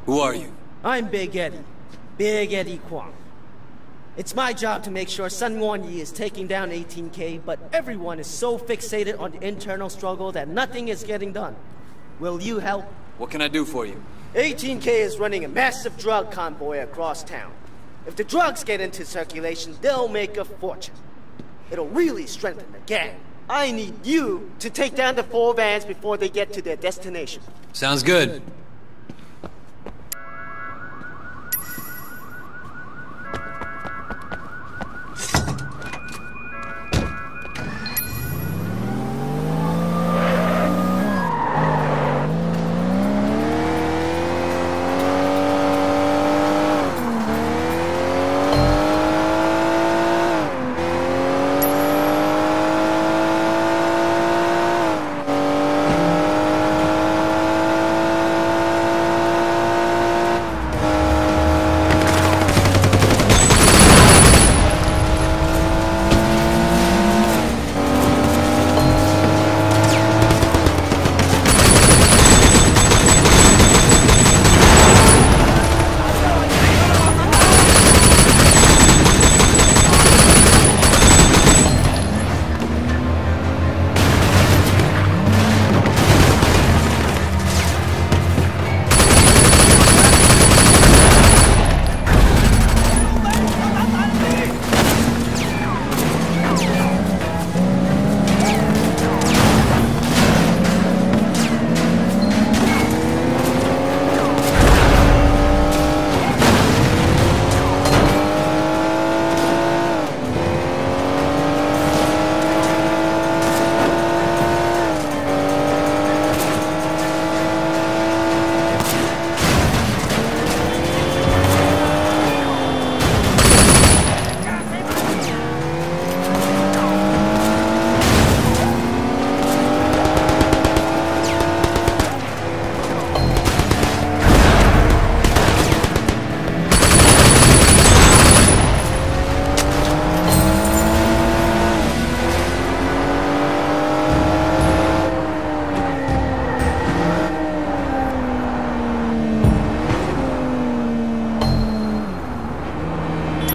Who are you? I'm Big Eddie. Big Eddie Kwong. It's my job to make sure Sun Won-Yi is taking down 18K, but everyone is so fixated on the internal struggle that nothing is getting done. Will you help? What can I do for you? 18K is running a massive drug convoy across town. If the drugs get into circulation, they'll make a fortune. It'll really strengthen the gang. I need you to take down the 4 vans before they get to their destination. Sounds good.